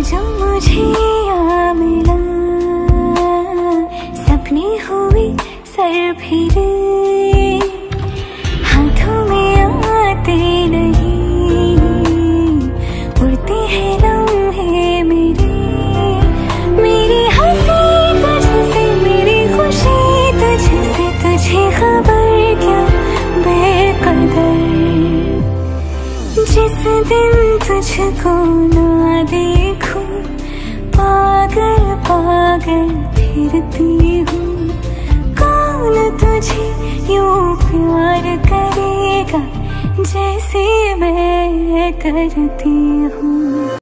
जो मुझे आ मिला, सपने हुए सर फिरे, हाथों में आते नहीं, उड़ते हैं लम्हे मेरे। मेरी हंसी तुझसे, मेरी खुशी तुझसे, तुझे खबर क्या बेकदर। जिस दिन तुझको ना देखूं, पागल पागल फिरती हूँ। कौन तुझे यूं प्यार करेगा जैसे मैं करती हूँ।